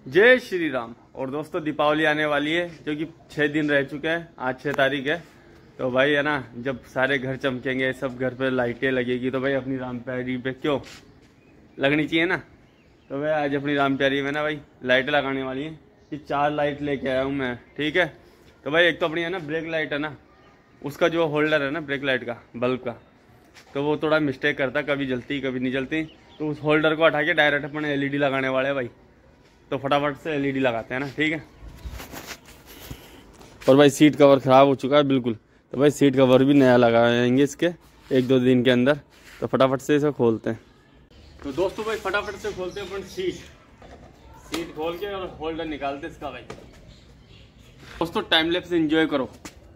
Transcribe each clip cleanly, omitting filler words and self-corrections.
जय श्री राम। और दोस्तों दीपावली आने वाली है, जो कि 6 दिन रह चुके हैं। आज 6 तारीख है। तो भाई है ना, जब सारे घर चमकेंगे, सब घर पे लाइटें लगेगी, तो भाई अपनी राम प्यारी पे क्यों लगनी चाहिए ना। तो भाई आज अपनी राम प्यारी में ना भाई लाइटें लगाने वाली हैं। ये 4 लाइट लेके आया हूँ मैं, ठीक है। तो भाई एक तो अपनी है ना ब्रेक लाइट है ना, उसका जो होल्डर है ना ब्रेक लाइट का, बल्ब का, तो वो थोड़ा मिस्टेक करता, कभी जलती कभी नहीं जलती। तो उस होल्डर को हटा के डायरेक्ट अपन एलईडी लगाने वाले हैं भाई। तो फटाफट से एलईडी लगाते हैं ना, ठीक है। और भाई सीट कवर ख़राब हो चुका है बिल्कुल, तो भाई सीट कवर भी नया लगाएंगे इसके 1-2 दिन के अंदर। तो फटाफट से इसे खोलते हैं। तो दोस्तों भाई फटाफट से खोलते हैं अपन सीट खोल के और होल्डर निकालते हैं इसका भाई। दोस्तों टाइम लैप्स एंजॉय करो।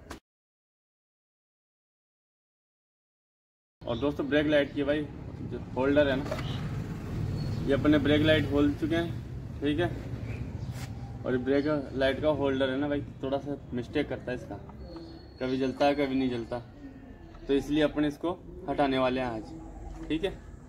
और दोस्तों ब्रेक लाइट की भाई जो होल्डर है ना, ये अपने ब्रेक लाइट खोल चुके हैं, ठीक है। और ब्रेक लाइट का होल्डर है ना भाई, थोड़ा सा मिस्टेक करता है इसका, कभी जलता है कभी नहीं जलता। तो इसलिए अपन इसको हटाने वाले हैं आज, ठीक है।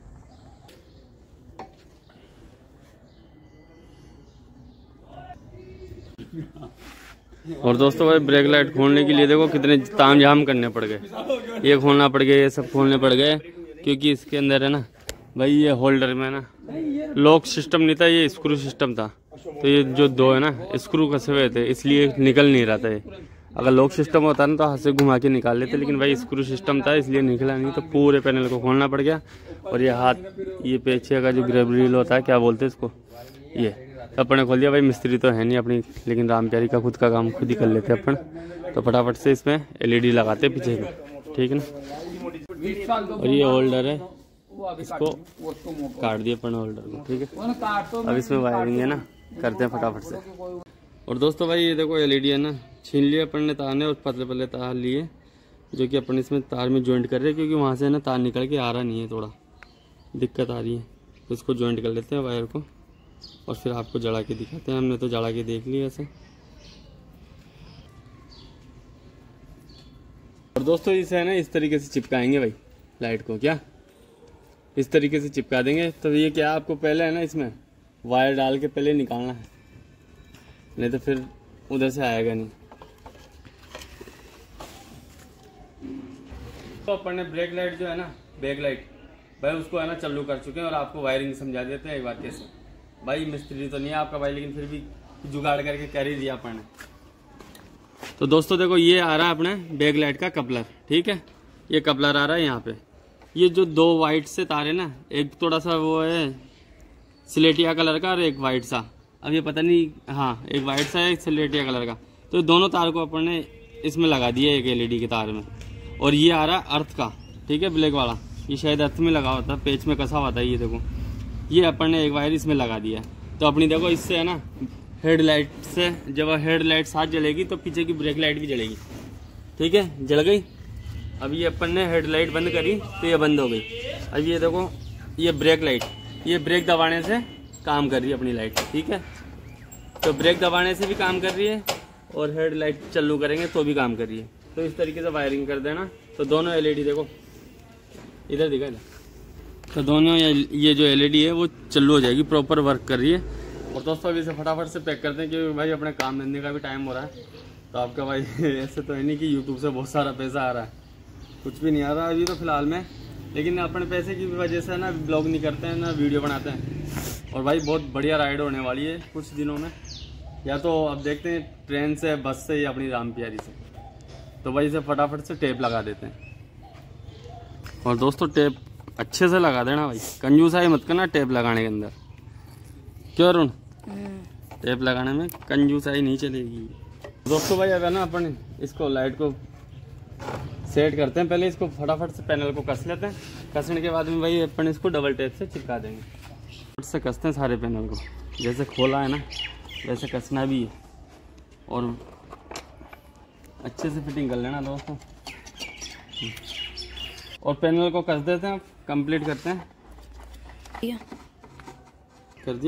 और दोस्तों भाई ब्रेक लाइट खोलने के लिए देखो कितने तामझाम करने पड़ गए। ये खोलना पड़ गया, ये सब खोलने पड़ गए, क्योंकि इसके अंदर है ना भाई ये होल्डर में ना लॉक सिस्टम नहीं था, ये स्क्रू सिस्टम था। तो ये जो 2 है ना स्क्रू कसे हुए थे, इसलिए निकल नहीं रहा था ये। अगर लॉक सिस्टम होता ना तो हाथ से घुमा के निकाल लेते, लेकिन भाई स्क्रू सिस्टम था इसलिए निकला नहीं। तो पूरे पैनल को खोलना पड़ गया। और ये हाथ, ये पीछे का जो ग्रैब रील होता है, क्या बोलते हैं इसको, ये अपन ने खोल दिया भाई। मिस्त्री तो है नहीं अपनी, लेकिन राम प्यारी का खुद का काम खुद ही कर लेते हैं अपन। तो फटाफट से इसमें एलईडी लगाते पीछे में, ठीक है ना। और ये होल्डर है, इसको काट दिया अपन होल्डर को, ठीक है। अब इसमें वायरिंग है ना, करते हैं फटाफट से। और दोस्तों भाई ये देखो एलईडी है ना, छीन लिए अपन ने तार ने, और पतले पतले तार लिए, जो कि अपन इसमें तार में ज्वाइंट कर रहे हैं, क्योंकि वहाँ से ना तार निकल के आ रहा नहीं है, थोड़ा दिक्कत आ रही है। तो इसको ज्वाइंट कर लेते हैं वायर को, और फिर आपको जला के दिखाते हैं। हमने तो जला के देख लिया ऐसे। और दोस्तों इसे है ना इस तरीके से चिपकाएंगे भाई लाइट को, क्या इस तरीके से चिपका देंगे। तो ये क्या आपको पहले है ना इसमें वायर डाल के पहले निकालना है, नहीं तो फिर उधर से आएगा नहीं। तो अपन ने ब्रेक लाइट जो है ना, बैक लाइट भाई, उसको है ना चालू कर चुके हैं। और आपको वायरिंग समझा देते हैं एक बार कैसे। भाई मिस्त्री तो नहीं है आपका भाई, लेकिन फिर भी जुगाड़ करके कर ही दिया अपन ने। तो दोस्तों देखो ये आ रहा है अपने बैक लाइट का कपलर, ठीक है। ये कपलर आ रहा है यहाँ पे। ये जो 2 वाइट से तार है ना, एक थोड़ा सा वो है सिलेटिया कलर का और एक वाइट सा, अब ये पता नहीं, हाँ एक वाइट सा है एक सिलेटिया कलर का। तो दोनों तार को अपन ने इसमें लगा दिया एक एलईडी के तार में। और ये आ रहा है अर्थ का, ठीक है, ब्लैक वाला। ये शायद अर्थ में लगा होता, पेच में कसा हुआ था, ये देखो ये अपन ने एक वायर इसमें लगा दिया है। तो अपनी देखो इससे है ना हेडलाइट से, जब हेडलाइट साथ जलेगी तो पीछे की ब्रेक लाइट भी जलेगी, ठीक है। जल गई। अब ये अपन ने हेडलाइट बंद करी तो ये बंद हो गई। अब ये देखो ये ब्रेक लाइट, ये ब्रेक दबाने से काम कर रही है अपनी लाइट, ठीक है। तो ब्रेक दबाने से भी काम कर रही है, और हेडलाइट चालू करेंगे तो भी काम कर रही है। तो इस तरीके से वायरिंग कर देना। तो दोनों एलईडी देखो इधर दिखा इधर, तो दोनों ये जो एलईडी है वो चालू हो जाएगी, प्रॉपर वर्क कर रही है। और दोस्तों अभी से फटाफट से पैक करते हैं, क्योंकि भाई अपने काम धंधे का भी टाइम हो रहा है। तो आपका भाई ऐसे तो है नहीं कि यूट्यूब से बहुत सारा पैसा आ रहा है, कुछ भी नहीं आ रहा अभी तो फिलहाल में। लेकिन अपने पैसे की वजह से ना ब्लॉग नहीं करते हैं ना वीडियो बनाते हैं। और भाई बहुत बढ़िया राइड होने वाली है कुछ दिनों में, या तो अब देखते हैं ट्रेन से, बस से, या अपनी राम प्यारी से। तो भाई इसे फटाफट से टेप लगा देते हैं। और दोस्तों टेप अच्छे से लगा देना भाई, कंजूसाई मत करना टेप लगाने के अंदर, क्यों अरुण? टेप लगाने में कंजूसाई नहीं चलेगी। दोस्तों भाई अब है ना अपन इसको लाइट को सेट करते हैं। पहले इसको फटाफट से पैनल को कस लेते हैं। कसने के बाद में भाई अपन इसको डबल टेप से चिपका देंगे। फटाफट से कसते हैं सारे पैनल को, जैसे खोला है ना वैसे कसना भी है। और अच्छे से फिटिंग कर लेना दोस्तों। और पैनल को कस देते हैं, कंप्लीट करते हैं। कर दिया।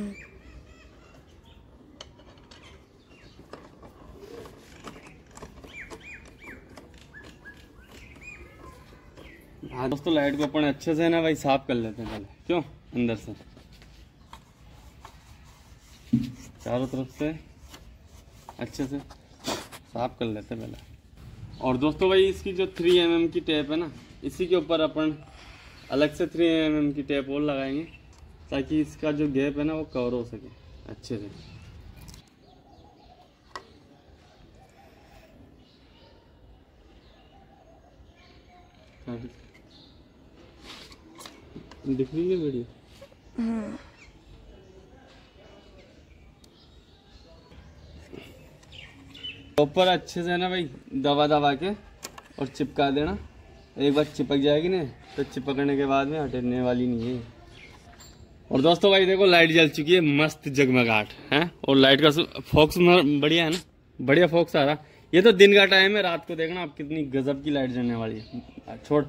हाँ दोस्तों लाइट को अपन अच्छे से ना भाई साफ कर लेते हैं पहले, क्यों अंदर से। चारों तरफ से अच्छे से साफ कर लेते हैं पहले। और दोस्तों भाई इसकी जो 3 mm की टेप है ना, इसी के ऊपर अपन अलग से 3 mm की टेप और लगाएंगे ताकि इसका जो गैप है ना वो कवर हो सके अच्छे से। दिख रही है वीडियो? ऊपर अच्छे से ना भाई दबा दबा के और चिपका देना। एक बार चिपक जाएगी ना तो चिपकने के बाद में हटने वाली नहीं है। और दोस्तों भाई देखो लाइट जल चुकी है, मस्त जगमगाहट है। और लाइट का फोकस बढ़िया है ना, बढ़िया फोकस आ रहा। ये तो दिन का टाइम है, रात को देखना आप कितनी गजब की लाइट जलने वाली है। छोड़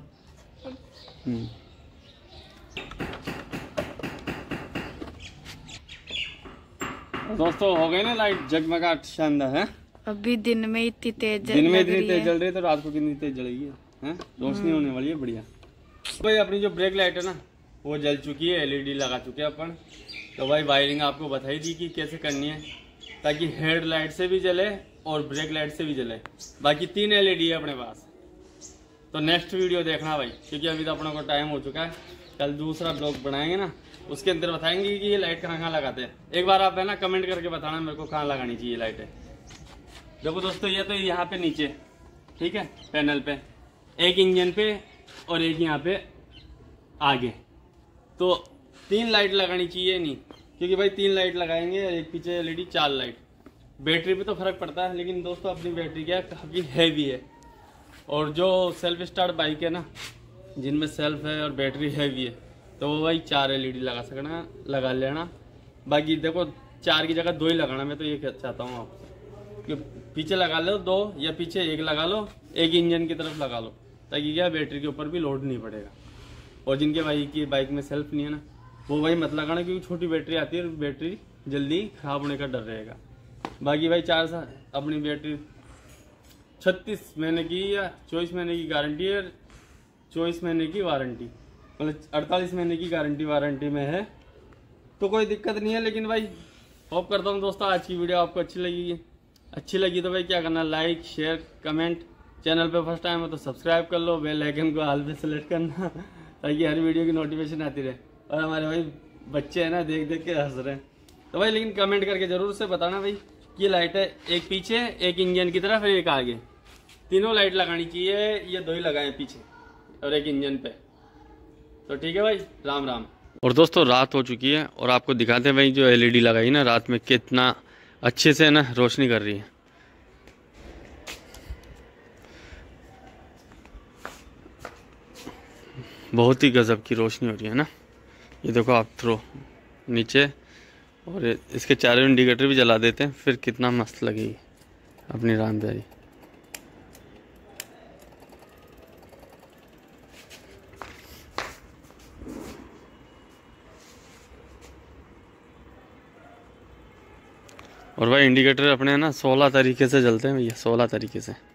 दोस्तों हो गई ना लाइट जगमगाहट शानदार है। अभी दिन में इतनी तेज दिन में इतनी तेज जल रही है तो रात को कितनी तेज जलेगी है? रोशनी होने वाली है बढ़िया। तो भाई अपनी जो ब्रेक लाइट है ना वो जल चुकी है, एलईडी लगा चुके हैं अपन। तो भाई वायरिंग आपको बताई दी कि कैसे करनी है ताकि हेड लाइट से भी जले और ब्रेक लाइट से भी जले। बाकी 3 एलईडी है अपने पास। तो नेक्स्ट वीडियो देखना भाई, क्योंकि अभी तो अपनों को टाइम हो चुका है। कल दूसरा ब्लॉग बनाएंगे ना, उसके अंदर बताएंगे कि ये लाइट कहाँ लगाते हैं। एक बार आप है ना कमेंट करके बताना मेरे को कहाँ लगानी चाहिए लाइटें। देखो दोस्तों ये तो यहाँ पे नीचे ठीक है पैनल पे, एक इंजन पे और एक यहाँ पे आगे। तो 3 लाइट लगानी चाहिए नहीं, क्योंकि भाई 3 लाइट लगाएंगे, एक पीछे एलईडी 4 लाइट। बैटरी पे तो फर्क पड़ता है, लेकिन दोस्तों अपनी बैटरी क्या है काफ़ी हैवी है। और जो सेल्फ स्टार्ट बाइक है ना जिनमें सेल्फ है और बैटरी हैवी है तो वो भाई 4 एलईडी लगा लेना। बाकी देखो 4 की जगह 2 ही लगाना। मैं तो ये चाहता हूँ आपसे कि पीछे लगा लो 2 या पीछे 1 लगा लो, एक इंजन की तरफ लगा लो ताकि क्या बैटरी के ऊपर भी लोड नहीं पड़ेगा। और जिनके भाई की बाइक में सेल्फ नहीं है ना वो भाई मत लगाना, क्योंकि छोटी बैटरी आती है और बैटरी जल्दी खराब होने का डर रहेगा। बाकी भाई 4 साल अपनी बैटरी 36 महीने की या 24 महीने की गारंटी है, 24 महीने की वारंटी, मतलब 48 महीने की गारंटी वारंटी में है। तो कोई दिक्कत नहीं है। लेकिन भाई होप करता हूँ दोस्तों आज की वीडियो आपको अच्छी लगी तो भाई क्या करना, लाइक शेयर कमेंट। चैनल पे फर्स्ट टाइम हो तो सब्सक्राइब कर लो, बेल आइकन को ऑल पे सेलेक्ट करना ताकि हर वीडियो की नोटिफिकेशन आती रहे। और हमारे भाई बच्चे हैं ना देख देख के हंस रहे हैं। तो भाई लेकिन कमेंट करके जरूर से बताना भाई ये लाइट है, एक पीछे एक इंजन की तरफ एक आगे, तीनों लाइट लगानी चाहिए। ये 2 ही लगाए पीछे और एक इंजन पे। तो ठीक है भाई, राम राम। और दोस्तों रात हो चुकी है और आपको दिखाते हैं भाई जो एलईडी लगाई ना रात में कितना अच्छे से ना रोशनी कर रही है। बहुत ही गजब की रोशनी हो रही है ना। ये देखो आप थ्रो नीचे और इसके चारों इंडिकेटर भी जला देते हैं, फिर कितना मस्त लगेगी अपनी राम प्यारी। और भाई इंडिकेटर अपने ना 16 तरीके से जलते हैं भैया, 16 तरीके से।